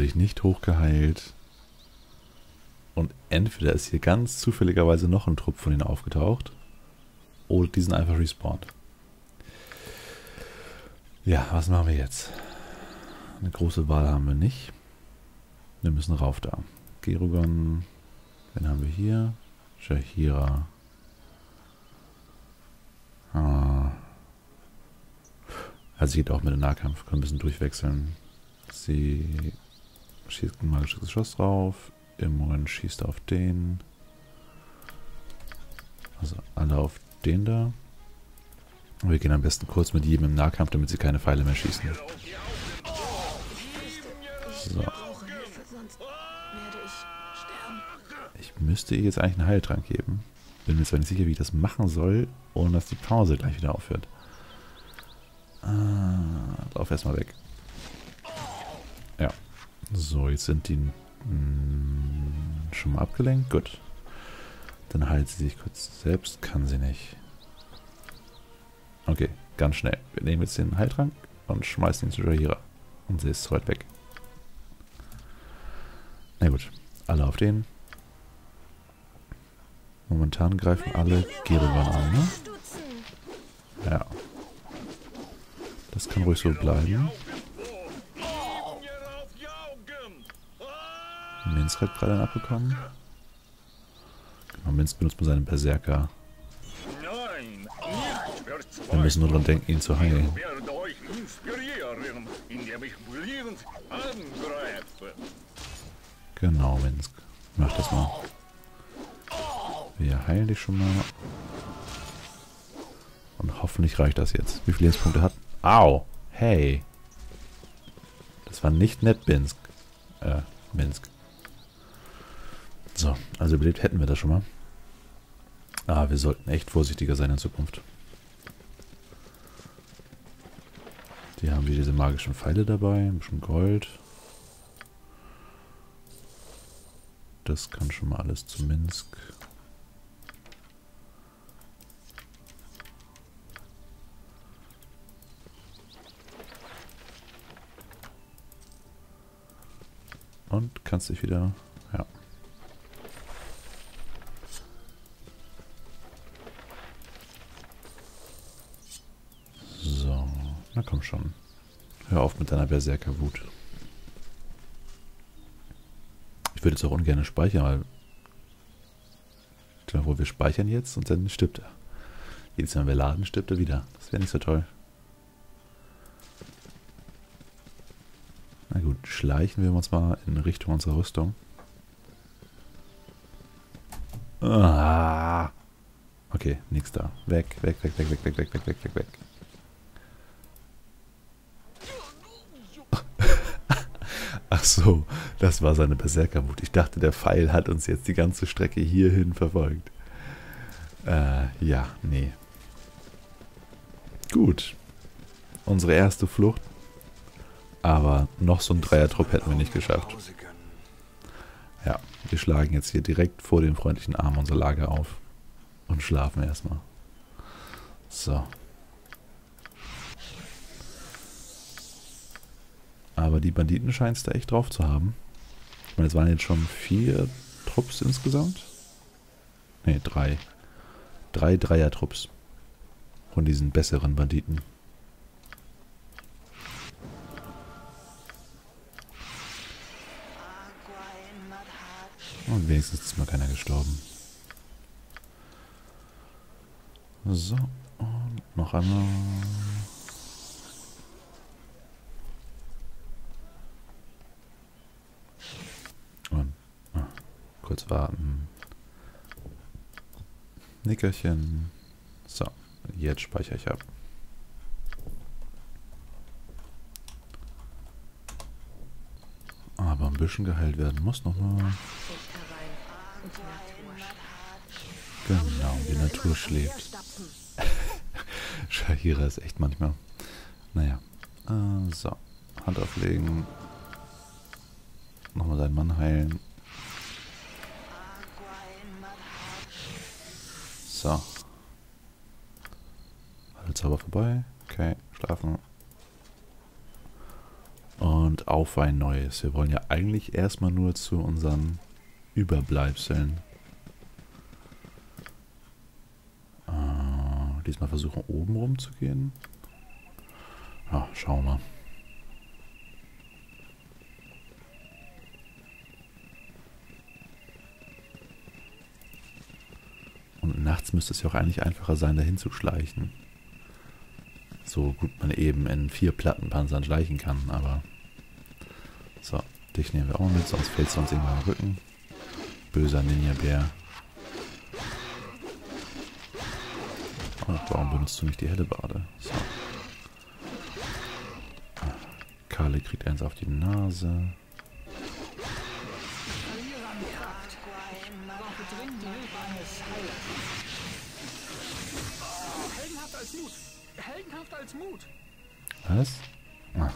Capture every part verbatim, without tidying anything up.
sich nicht hochgeheilt. Und entweder ist hier ganz zufälligerweise noch ein Trupp von ihnen aufgetaucht. Oder die sind einfach respawned. Ja, was machen wir jetzt? Eine große Wahl haben wir nicht. Wir müssen rauf da. Gerugon. Wen haben wir hier? Shahira. Ah. Also sie geht auch mit dem Nahkampf. Können ein bisschen durchwechseln. Sie schießt ein magisches Geschoss drauf. Immun schießt auf den. Also alle auf den da. Und wir gehen am besten kurz mit jedem im Nahkampf, damit sie keine Pfeile mehr schießen. So. Ich müsste ihr jetzt eigentlich einen Heiltrank geben. Bin mir zwar nicht sicher, wie ich das machen soll, ohne dass die Pause gleich wieder aufhört. Ah, lauf erstmal weg. Ja. So, jetzt sind die mh, schon mal abgelenkt. Gut. Dann heilt sie sich kurz selbst. Kann sie nicht. Okay, ganz schnell. Wir nehmen jetzt den Heiltrank und schmeißen ihn zu Shahira. Und sie ist zu weit weg. Na gut, alle auf den. Momentan greifen alle Gerugon an, ne? Ja. Das kann ruhig so bleiben. Minsk hat gerade einen abbekommen. Genau, Minsk benutzt mal seinen Berserker. Wir müssen nur dran denken, ihn zu heilen. Genau, Minsk. Mach das mal. Wir heilen dich schon mal. Und hoffentlich reicht das jetzt. Wie viele Lebenspunkte hat? Au! Hey! Das war nicht nett, Minsk. Äh, Minsk. So, also überlebt hätten wir das schon mal. Ah, wir sollten echt vorsichtiger sein in Zukunft. Die haben wieder diese magischen Pfeile dabei. Ein bisschen Gold. Das kann schon mal alles zu Minsk. Und kannst dich wieder... Ja. So. Na komm schon. Hör auf mit deiner Berserkerwut. Ich würde jetzt auch ungern speichern, weil... Klar, wo wir speichern jetzt und dann stirbt er. Jedes Mal, wenn wir laden, stirbt er wieder. Das wäre nicht so toll. Na gut, schleichen wir uns mal in Richtung unserer Rüstung. Ah. Okay, nix da. Weg, weg, weg, weg, weg, weg, weg, weg, weg, weg, weg. Ach so, das war seine Berserkerwut. Ich dachte, der Pfeil hat uns jetzt die ganze Strecke hierhin verfolgt. Äh, ja, nee. Gut. Unsere erste Flucht. Aber noch so ein Dreiertrupp hätten wir nicht geschafft. Ja, wir schlagen jetzt hier direkt vor den freundlichen Armen unser Lager auf. Und schlafen erstmal. So. Aber die Banditen scheinen es da echt drauf zu haben. Ich meine, es waren jetzt schon vier Trupps insgesamt. Ne, drei. Drei Dreier-Trupps. Von diesen besseren Banditen. Und wenigstens ist mal keiner gestorben. So, und noch einmal. Und ah, kurz warten. Nickerchen. So, jetzt speichere ich ab. Aber ein bisschen geheilt werden muss nochmal. Genau, die Natur schläft. Shahira ist echt manchmal. Naja. Äh, so. Hand auflegen. Nochmal seinen Mann heilen. So. Alle Zauber vorbei. Okay, schlafen. Und auf ein neues. Wir wollen ja eigentlich erstmal nur zu unseren Überbleibseln. Äh, diesmal versuchen oben rum zu gehen. Ah, schauen wir mal. Und nachts müsste es ja auch eigentlich einfacher sein, dahin zu schleichen. So gut man eben in vier Plattenpanzern schleichen kann, aber... So, dich nehmen wir auch mit, sonst fällt es uns irgendwann am Rücken. Böser Ninja-Bär. Und warum benutzt du nicht die Hellebade? So. Karle kriegt eins auf die Nase. Was? Ah.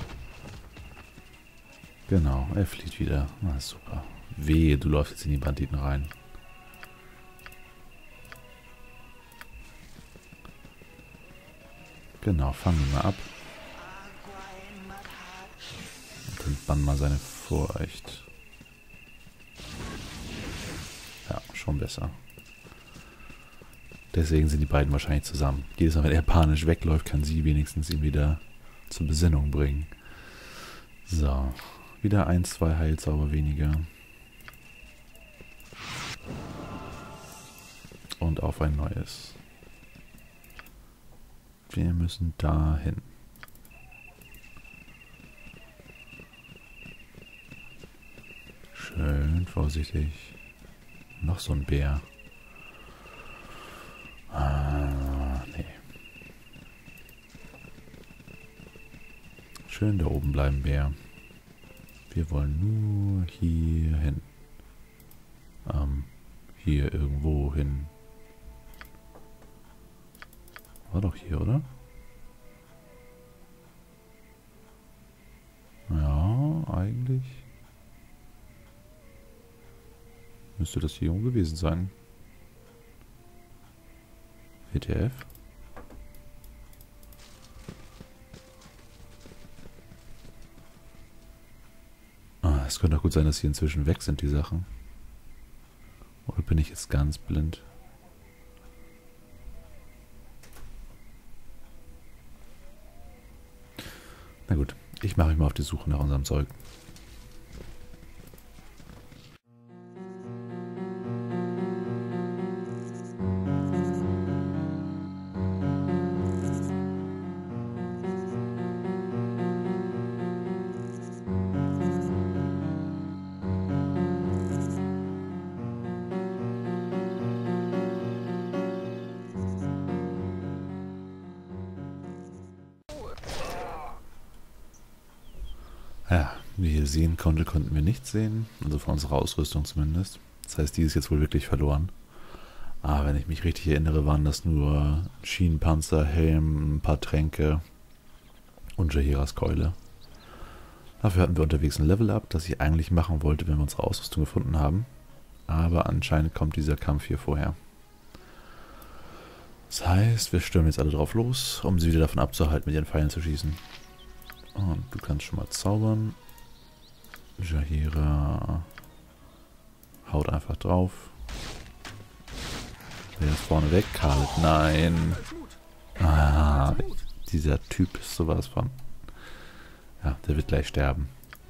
Genau, er flieht wieder. Na, super. Wehe, du läufst jetzt in die Banditen rein. Genau, fangen wir mal ab. Und dann bannen mal seine Furcht. Ja, schon besser. Deswegen sind die beiden wahrscheinlich zusammen. Jedes Mal, wenn er panisch wegläuft, kann sie wenigstens ihn wieder zur Besinnung bringen. So. Wieder ein, zwei Heilzauber weniger. Und auf ein neues. Wir müssen dahin. Schön vorsichtig. Noch so ein Bär. Ah, nee. Schön da oben bleiben, Bär. Wir wollen nur hier hin. Ähm, hier irgendwo hin. War doch hier, oder? Ja, eigentlich müsste das hier irgendwo gewesen sein. W T F? Ah, es könnte auch gut sein, dass hier inzwischen weg sind, die Sachen. Oder bin ich jetzt ganz blind? Na gut, ich mache mich mal auf die Suche nach unserem Zeug. Ja, wie ihr sehen konnte, konnten wir nichts sehen. Also von unserer Ausrüstung zumindest. Das heißt, die ist jetzt wohl wirklich verloren. Aber wenn ich mich richtig erinnere, waren das nur Schienenpanzer, Helm, ein paar Tränke und Jahiras Keule. Dafür hatten wir unterwegs ein Level-Up, das ich eigentlich machen wollte, wenn wir unsere Ausrüstung gefunden haben. Aber anscheinend kommt dieser Kampf hier vorher. Das heißt, wir stürmen jetzt alle drauf los, um sie wieder davon abzuhalten, mit ihren Pfeilen zu schießen. Und du kannst schon mal zaubern. Jahira haut einfach drauf. Wer ist vorne weg? Karl. Nein. Ah, dieser Typ ist sowas von... Ja, der wird gleich sterben.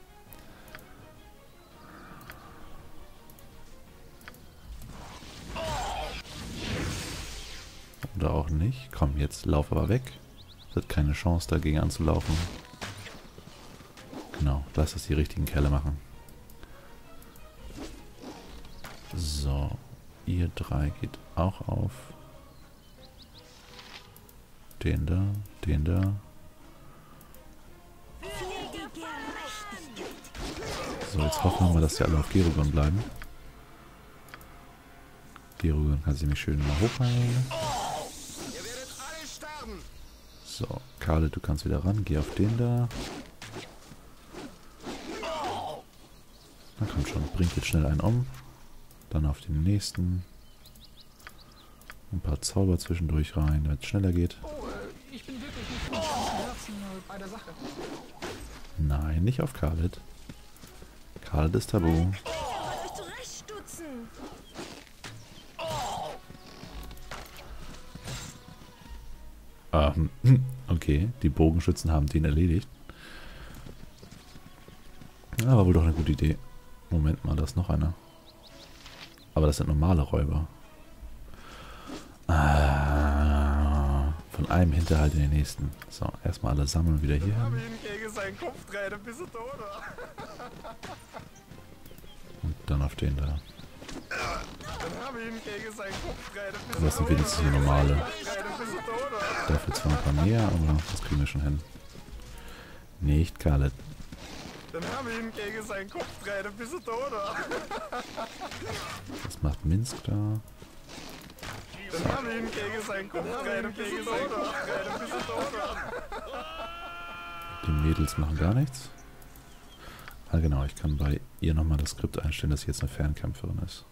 Oder auch nicht. Komm, jetzt lauf aber weg. Es hat keine Chance dagegen anzulaufen. Genau, lass das die richtigen Kerle machen. So, ihr drei geht auch auf. Den da, den da. So, jetzt hoffen wir mal, dass die alle auf Gerugon bleiben. Gerugon kann sich nämlich schön mal hochheilen. So, Karle, du kannst wieder ran. Geh auf den da. Na komm schon, bringt jetzt schnell einen um. Dann auf den nächsten. Ein paar Zauber zwischendurch rein, damit es schneller geht. Oh, äh, ich bin wirklich nicht gut bei der Sache. Nein, nicht auf Khaled. Khaled ist tabu. Ähm, okay, die Bogenschützen haben den erledigt. Aber wohl doch eine gute Idee. Moment mal, da ist noch einer. Aber das sind normale Räuber. Ah, von einem Hinterhalt in den nächsten. So, erstmal alle sammeln wieder hier hin. Und dann auf den da. Das sind wenigstens hier normale. Dafür zwar ein paar mehr, aber das kriegen wir schon hin. Nicht Khaled. Dann haben wir ihn gegen seinen Kopf drehen, dann bist du tot, oder? Was macht Minsk da? Dann haben wir ihn gegen seinen Kopf drehen, dann bist du tot, dann bist du tot, oder? Die Mädels machen gar nichts. Ah genau, ich kann bei ihr nochmal das Skript einstellen, dass sie jetzt eine Fernkämpferin ist.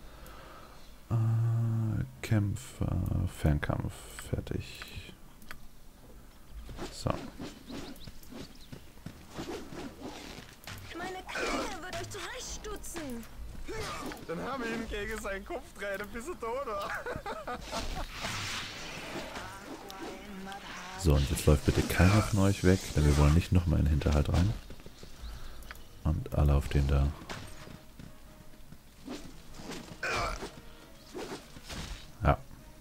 Äh, Kämpfer, Fernkampf, fertig. So. Meine Klinge wird euch zurechtstutzen. Dann haben wir ihn gegen seinen Kopf drehen, dann bist du tot, oder? So, und jetzt läuft bitte keiner von euch weg, denn wir wollen nicht nochmal in den Hinterhalt rein. Und alle auf den da. Ja.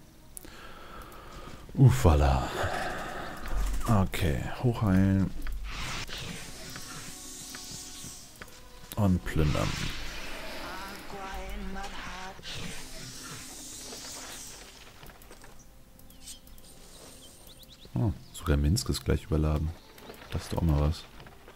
Ufala. Okay, hochheilen. Und plündern. Oh, sogar Minsk ist gleich überladen. Das ist doch auch mal was.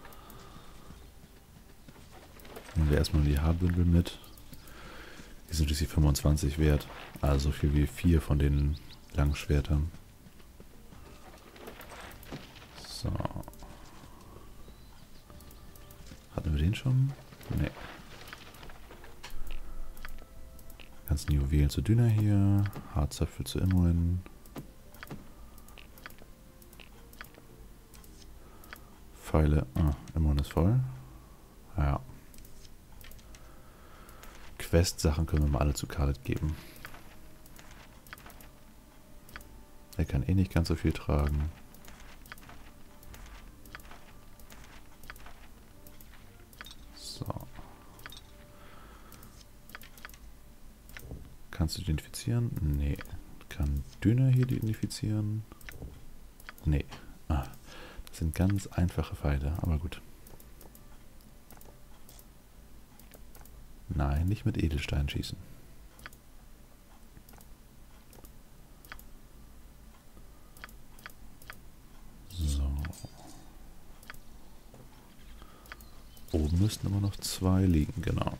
Nehmen wir erstmal die Haarbündel mit. Die sind schließlich fünfundzwanzig wert. Also so viel wie vier von den Langschwertern. So. Hatten wir den schon? Nee. Ganzen Juwelen zu Dünner hier. Haarzöpfel zu Imoen. Pfeile. Ah, Imoen ist voll. Ja. Quest-Sachen können wir mal alle zu Khaled geben. Er kann eh nicht ganz so viel tragen. So. Kannst du identifizieren? Nee. Kann Dünner hier identifizieren? Nee. Ah, das sind ganz einfache Pfeile, aber gut. Nein, nicht mit Edelstein schießen. So. Oben müssten immer noch zwei liegen, genau.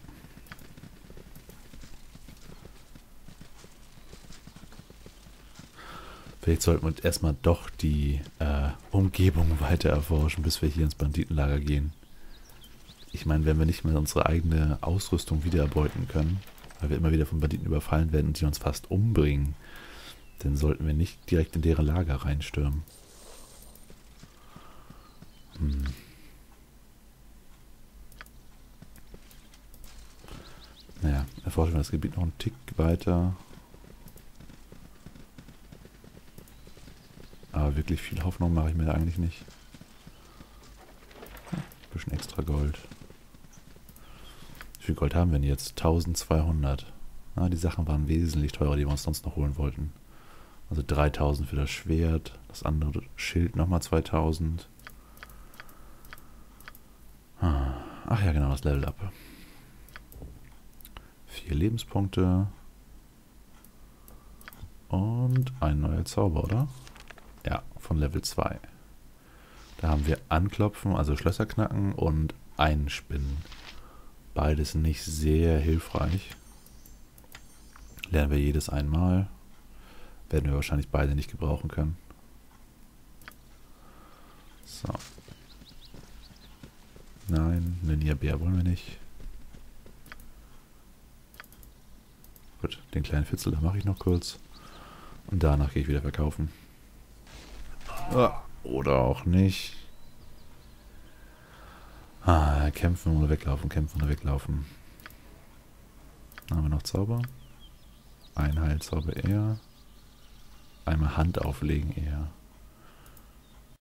Vielleicht sollten wir erstmal doch die äh, Umgebung weiter erforschen, bis wir hier ins Banditenlager gehen. Ich meine, wenn wir nicht mehr unsere eigene Ausrüstung wiedererbeuten können, weil wir immer wieder von Banditen überfallen werden und die uns fast umbringen, dann sollten wir nicht direkt in deren Lager reinstürmen. Hm. Naja, erforschen wir das Gebiet noch einen Tick weiter. Aber wirklich viel Hoffnung mache ich mir da eigentlich nicht. Ein bisschen extra Gold. Wie viel Gold haben wir denn jetzt? eintausendzweihundert. Ah, die Sachen waren wesentlich teurer, die wir uns sonst noch holen wollten. Also dreitausend für das Schwert, das andere Schild nochmal zweitausend. Ach ja, genau, das Level Up. Vier Lebenspunkte. Und ein neuer Zauber, oder? Ja, von Level zwei. Da haben wir Anklopfen, also Schlösser knacken und Einspinnen. Beides nicht sehr hilfreich. Lernen wir jedes einmal. Werden wir wahrscheinlich beide nicht gebrauchen können. So. Nein, Ninja-Bär wollen wir nicht. Gut, den kleinen Fitzel, da mache ich noch kurz. Und danach gehe ich wieder verkaufen. Ah, oder auch nicht. Ah, kämpfen oder weglaufen, kämpfen oder weglaufen. Dann haben wir noch Zauber. Ein Heilzauber eher. Einmal Hand auflegen eher.